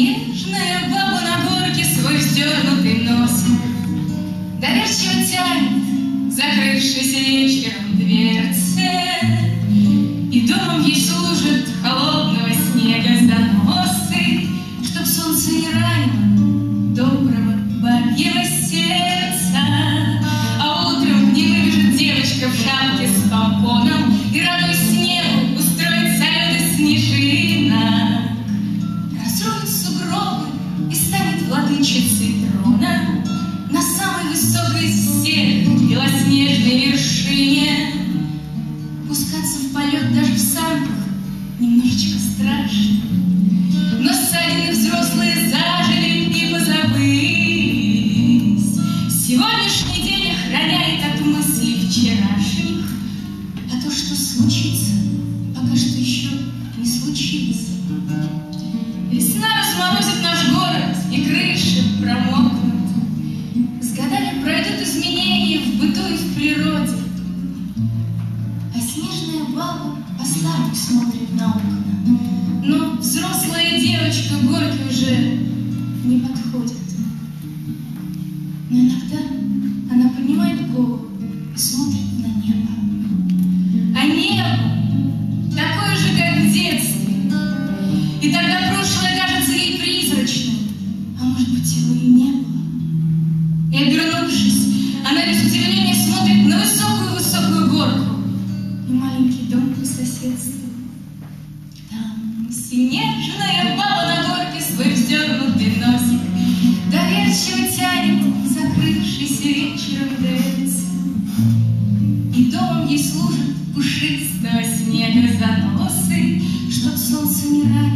Снежная баба на горке свой вздернутый носик доверчиво тянет закрывшись вечером дверцы, и домом ей служат холодного снега заносы, чтоб солнце не ранило доброго бабьего сердца. А утром не выбежит девочка в шапке с помпоном и, радуясь небу, устроит салюты снежинок, разрует сугробы и станет владычицей трона на самой высокой из всех белоснежной вершине. Пускаться в полет даже в санках немножечко страшно, но ссадины взрослые зажили и позабылись. Сегодняшний день охраняет от мыслей вчерашних, а то, что случится, пока что еще не случилось. Весна разморозит наш город, и крыши промокнут. С годами пройдут изменения в быту и в природе, а снежная баба по-старому смотрит на окна. Но взрослая девочка горькой уже не подходит. Но иногда она поднимает голову и смотрит на небо. А небо такое же, как в детстве. И тогда прошлое кажется ей призрачным, а может быть, его и не было. И, обернувшись, она без удивления смотрит на высокую-высокую горку и маленький дом по соседству. Там снежная баба на горке свой вздернутый носик доверчиво тянет закрывшийся вечером дверцы, и домом ей служат пушистого снега заносы, чтоб солнце не ранило